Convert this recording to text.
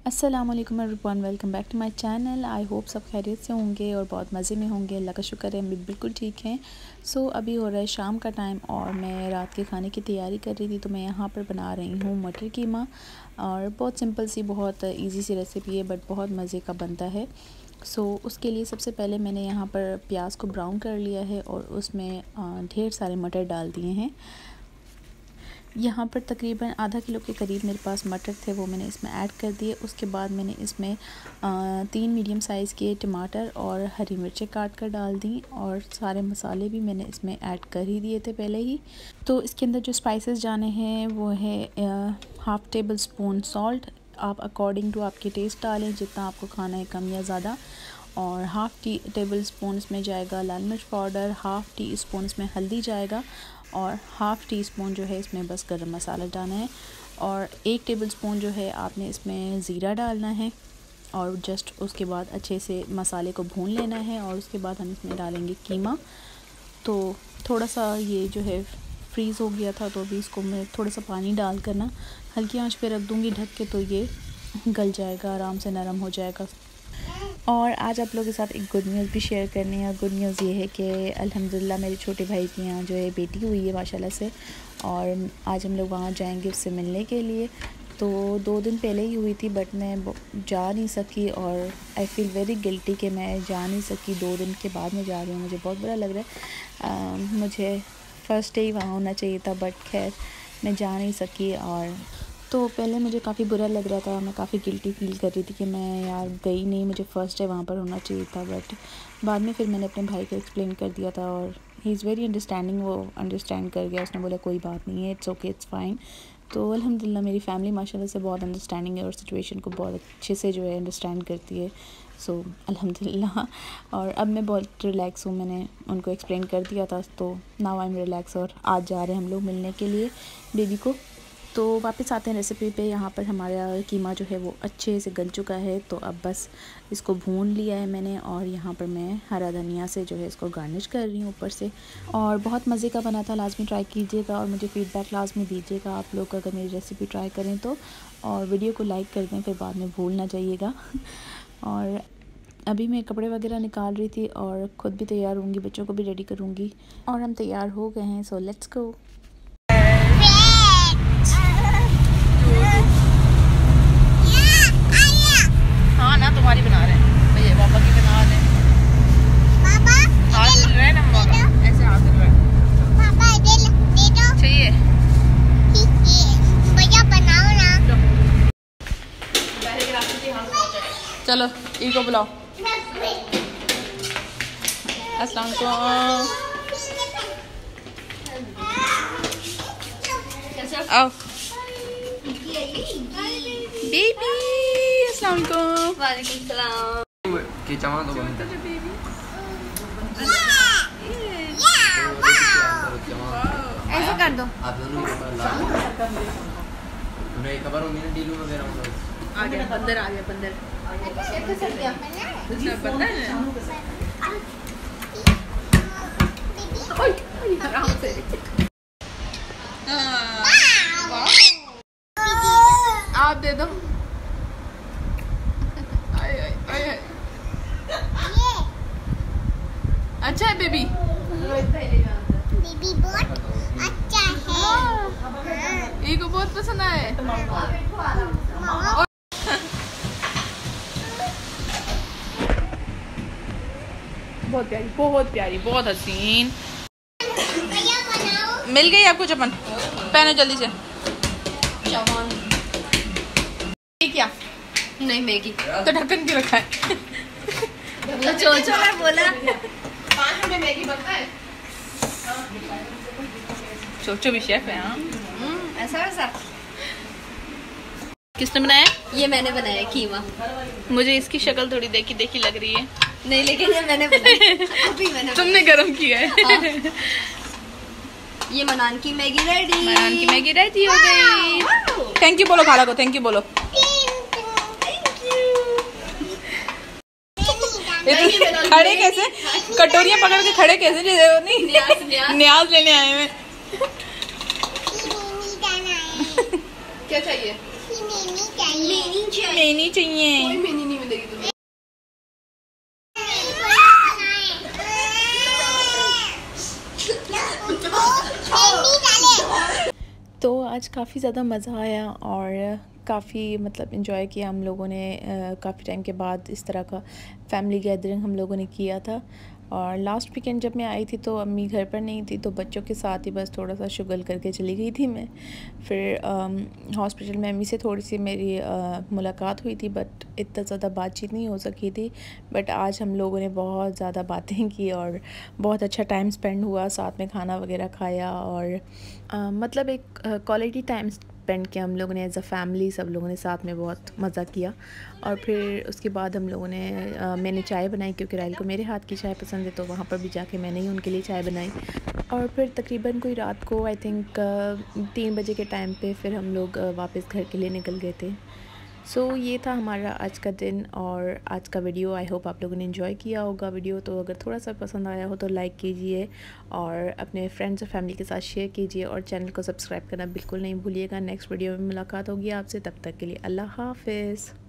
अस्सलाम वालेकुम everyone, welcome back to my channel. I hope सब खैरियत से होंगे और बहुत मज़े में होंगे। अल्लाह का शुक्र है हम भी बिल्कुल ठीक हैं। सो अभी हो रहा है शाम का टाइम और मैं रात के खाने की तैयारी कर रही थी। तो मैं यहाँ पर बना रही हूँ मटर कीमा और बहुत सिंपल सी बहुत इजी सी रेसिपी है बट बहुत मज़े का बनता है। सो उसके लिए सबसे पहले मैंने यहाँ पर प्याज को ब्राउन कर लिया है और उसमें ढेर सारे मटर डाल दिए हैं। यहाँ पर तकरीबन आधा किलो के करीब मेरे पास मटर थे, वो मैंने इसमें ऐड कर दिए। उसके बाद मैंने इसमें 3 मीडियम साइज़ के टमाटर और हरी मिर्चें काट कर डाल दी और सारे मसाले भी मैंने इसमें ऐड कर ही दिए थे पहले ही। तो इसके अंदर जो स्पाइसेस जाने हैं वो है 1/2 टेबल स्पून सॉल्ट, आप अकॉर्डिंग टू आपके टेस्ट डालें जितना आपको खाना है, कम या ज़्यादा। और 1/2 टेबल स्पून इसमें जाएगा लाल मिर्च पाउडर, 1/2 टी स्पून इसमें हल्दी जाएगा और 1/2 टी स्पून जो है इसमें बस गरम मसाला डालना है और 1 टेबल स्पून जो है आपने इसमें ज़ीरा डालना है और जस्ट उसके बाद अच्छे से मसाले को भून लेना है। और उसके बाद हम इसमें डालेंगे कीमा। तो थोड़ा सा ये जो है फ्रीज़ हो गया था, तो अभी इसको मैं थोड़ा सा पानी डाल कर ना हल्की आंच पे रख दूँगी ढक के, तो ये गल जाएगा, आराम से नरम हो जाएगा। और आज आप लोगों के साथ एक गुड न्यूज़ भी शेयर करनी है। गुड न्यूज़ ये है कि अल्हम्दुलिल्लाह मेरे छोटे भाई के यहाँ जो है बेटी हुई है माशाल्लाह से, और आज हम लोग वहाँ जाएंगे उससे मिलने के लिए। तो 2 दिन पहले ही हुई थी बट मैं जा नहीं सकी और आई फ़ील वेरी गिल्टी कि मैं जा नहीं सकी। 2 दिन के बाद मैं जा रही हूँ, मुझे बहुत बुरा लग रहा है। मुझे फ़र्स्ट डे ही वहाँ होना चाहिए था बट खैर मैं जा नहीं सकी। और तो पहले मुझे काफ़ी बुरा लग रहा था, मैं काफ़ी गिल्टी फ़ील कर रही थी कि मैं यार गई नहीं, मुझे फ़र्स्ट डे वहाँ पर होना चाहिए था। बट बाद में फिर मैंने अपने भाई को एक्सप्लेन कर दिया था और ही इज़ वेरी अंडरस्टैंडिंग, वो अंडरस्टैंड कर गया। उसने बोला कोई बात नहीं है, इट्स ओके, इट्स फ़ाइन। तो अल्हम्दुलिल्लाह मेरी फ़ैमिली माशाल्लाह से बहुत अंडरस्टैंडिंग है और सिचुएशन को बहुत अच्छे से जो है अंडरस्टैंड करती है। सो अल्हम्दुलिल्लाह। और अब मैं बहुत रिलैक्स हूँ, मैंने उनको एक्सप्लेन कर दिया था, तो नाउ आई एम रिलैक्स। और आज जा रहे हैं हम लोग मिलने के लिए बेबी को। तो वापस आते हैं रेसिपी पे। यहाँ पर हमारा कीमा जो है वो अच्छे से गल चुका है, तो अब बस इसको भून लिया है मैंने और यहाँ पर मैं हरा धनिया से जो है इसको गार्निश कर रही हूँ ऊपर से। और बहुत मज़े का बना था, लाजमी ट्राई कीजिएगा और मुझे फ़ीडबैक लाजमी दीजिएगा आप लोग अगर मेरी रेसिपी ट्राई करें तो। और वीडियो को लाइक कर दें, फिर बाद में भूल ना जाइएगा। और अभी मैं कपड़े वगैरह निकाल रही थी और ख़ुद भी तैयार होंगी, बच्चों को भी रेडी करूँगी और हम तैयार हो गए हैं। So let's go. हाँ ना, तुम्हारी बना रहे हैं भैया, पापा की बना रहे हैं। पापा हाथ मिल रहा है ना, पापा ऐसे हाथ मिल रहा है। पापा दे दो चाहिए, भैया बनाओ ना। चलो इनको बुलाओ। अस्सलाम वालेकुम, आओ बेबी। अस्सलाम वालेकुम। वालेकुम सलाम। ऐसा कर दो। आ गया बंदर, आ गया बंदर। आराम से। आप दे दो। अच्छा है बेबी, बेबी बहुत अच्छा है। ये को बहुत पसंद आया है। बहुत प्यारी, बहुत प्यारी, बहुत हसीन। मिल गई आपको चपन, पहनो जल्दी से। क्या नहीं मैगी तो ढक्कन क्यों रखा है? चोचो मैं बोला 5 रुपए मैगी बनता है। चोचो भी शेफ है। हाँ ऐसा वैसा। किसने बनाया? ये मैंने बनाया कीमा। मुझे इसकी शक्ल थोड़ी देखी देखी लग रही है। नहीं लेकिन ये मैंने बनाया। अभी मैंने तुमने गरम किया है। हाँ। ये मनान की मैगी रेडी। मनान की मैगी रेडी हो गई। थैंक यू बोलो खाला को, थैंक यू बोलो। खड़े कैसे, कटोरियां पकड़ के खड़े कैसे? नहीं न्याज लेने आए हैं। क्या चाहिए? मैनी चाहिए। कोई मैनी नहीं मिलेगी तुम्हें। तो आज काफ़ी ज़्यादा मज़ा आया और काफ़ी मतलब इन्जॉय किया हम लोगों ने। काफ़ी टाइम के बाद इस तरह का फैमिली गैदरिंग हम लोगों ने किया था। और लास्ट वीकेंड जब मैं आई थी तो अम्मी घर पर नहीं थी, तो बच्चों के साथ ही बस थोड़ा सा शुगल करके चली गई थी मैं। फिर हॉस्पिटल में अम्मी से थोड़ी सी मेरी मुलाकात हुई थी, बट इतना ज़्यादा बातचीत नहीं हो सकी थी। बट आज हम लोगों ने बहुत ज़्यादा बातें की और बहुत अच्छा टाइम स्पेंड हुआ, साथ में खाना वगैरह खाया और मतलब एक क्वालिटी टाइम स्पेंड किया हम लोगों ने एज अ फैमिली। सब लोगों ने साथ में बहुत मज़ा किया। और फिर उसके बाद हम लोगों ने मैंने चाय बनाई, क्योंकि राइल को मेरे हाथ की चाय पसंद है, तो वहाँ पर भी जाके मैंने ही उनके लिए चाय बनाई। और फिर तकरीबन कोई रात को आई थिंक 3 बजे के टाइम पे फिर हम लोग वापस घर के लिए निकल गए थे। सो ये था हमारा आज का दिन और आज का वीडियो। आई होप आप लोगों ने एंजॉय किया होगा वीडियो। तो अगर थोड़ा सा पसंद आया हो तो लाइक कीजिए और अपने फ्रेंड्स और फैमिली के साथ शेयर कीजिए और चैनल को सब्सक्राइब करना बिल्कुल नहीं भूलिएगा। नेक्स्ट वीडियो में मुलाकात होगी आपसे, तब तक के लिए अल्लाह हाफ़िज़।